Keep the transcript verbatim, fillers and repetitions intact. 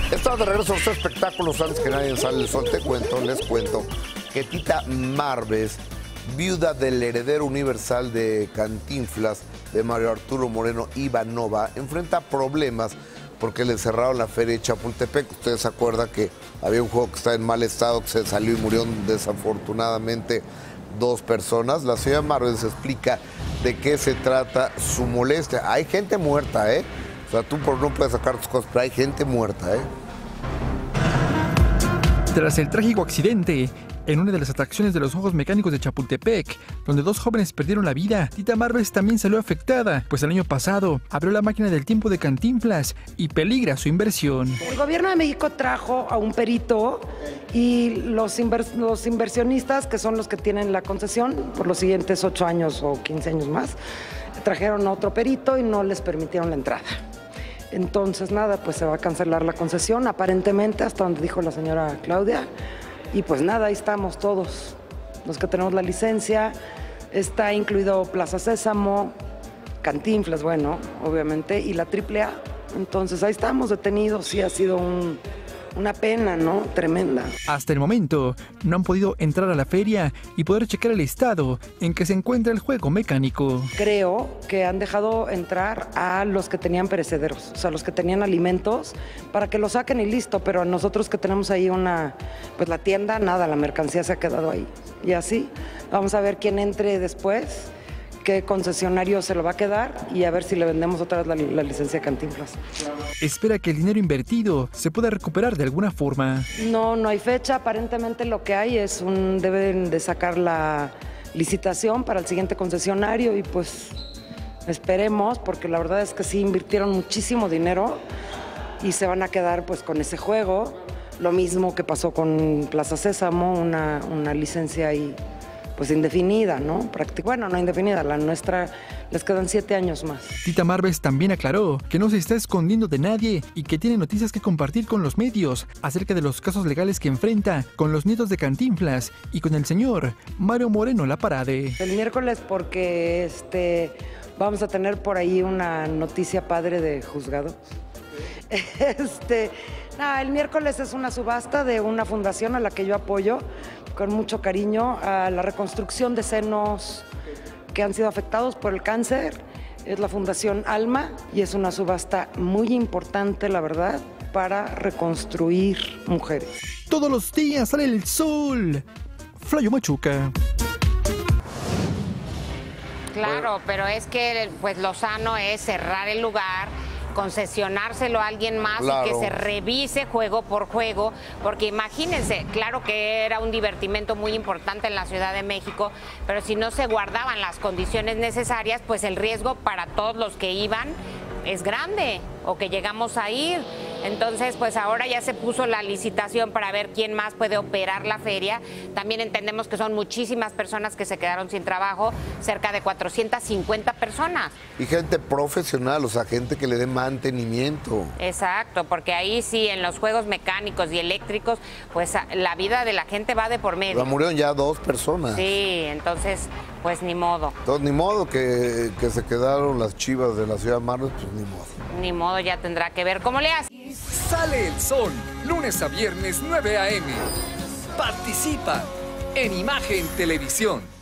Estamos de regreso a los espectáculos. Antes que nadie sale el sol, te cuento, les cuento que Tita Marves, viuda del heredero universal de Cantinflas, de Mario Arturo Moreno Ivanova, enfrenta problemas porque le cerraron la feria de Chapultepec. Ustedes se acuerdan que había un juego que está en mal estado, que se salió y murieron desafortunadamente dos personas. La señora Marves explica de qué se trata su molestia. Hay gente muerta, ¿eh? O sea, tú por no puedes sacar tus cosas, pero hay gente muerta, ¿eh? Tras el trágico accidente en una de las atracciones de los Juegos Mecánicos de Chapultepec, donde dos jóvenes perdieron la vida, Tita Marves también salió afectada, pues el año pasado abrió la máquina del tiempo de Cantinflas y peligra su inversión. El gobierno de México trajo a un perito y los, invers los inversionistas, que son los que tienen la concesión por los siguientes ocho años o quince años más, trajeron a otro perito y no les permitieron la entrada. Entonces, nada, pues se va a cancelar la concesión, aparentemente, hasta donde dijo la señora Claudia. Y pues nada, ahí estamos todos, los que tenemos la licencia. Está incluido Plaza Sésamo, Cantinflas, bueno, obviamente, y la triple A. Entonces, ahí estamos detenidos. Sí, ha sido un, una pena, ¿no? Tremenda. Hasta el momento, no han podido entrar a la feria y poder checar el estado en que se encuentra el juego mecánico. Creo que han dejado entrar a los que tenían perecederos, o sea, los que tenían alimentos, para que lo saquen y listo, pero a nosotros que tenemos ahí una, pues la tienda, nada, la mercancía se ha quedado ahí. Y así, vamos a ver quién entre después, qué concesionario se lo va a quedar y a ver si le vendemos otra vez la, la licencia de Cantinflas. Espera que el dinero invertido se pueda recuperar de alguna forma. No, no hay fecha. Aparentemente lo que hay es un... deben de sacar la licitación para el siguiente concesionario y pues esperemos, porque la verdad es que sí invirtieron muchísimo dinero y se van a quedar pues con ese juego. Lo mismo que pasó con Plaza Sésamo, una, una licencia ahí pues indefinida, ¿no? Bueno, no indefinida, la nuestra les quedan siete años más. Tita Marves también aclaró que no se está escondiendo de nadie y que tiene noticias que compartir con los medios acerca de los casos legales que enfrenta con los nietos de Cantinflas y con el señor Mario Moreno La Parade. El miércoles, porque este, vamos a tener por ahí una noticia padre de juzgado. Este, no, el miércoles es una subasta de una fundación a la que yo apoyo con mucho cariño, a la reconstrucción de senos que han sido afectados por el cáncer. Es la Fundación Alma y es una subasta muy importante, la verdad, para reconstruir mujeres. Todos los días sale el sol. Flayo Machuca. Claro, pero es que pues lo sano es cerrar el lugar, concesionárselo a alguien más, claro, y que se revise juego por juego, porque imagínense, claro que era un divertimento muy importante en la Ciudad de México, pero si no se guardaban las condiciones necesarias, pues el riesgo para todos los que iban es grande, o que llegamos a ir. Entonces, pues ahora ya se puso la licitación para ver quién más puede operar la feria. También entendemos que son muchísimas personas que se quedaron sin trabajo, cerca de cuatrocientas cincuenta personas. Y gente profesional, o sea, gente que le dé mantenimiento. Exacto, porque ahí sí, en los juegos mecánicos y eléctricos, pues la vida de la gente va de por medio. Pero murieron ya dos personas. Sí, entonces, pues ni modo. Entonces, ni modo que, que se quedaron las Chivas de la ciudad de Marves, pues ni modo. Ni modo, ya tendrá que ver cómo le hace. Sale el sol, lunes a viernes nueve a eme Participa en Imagen Televisión.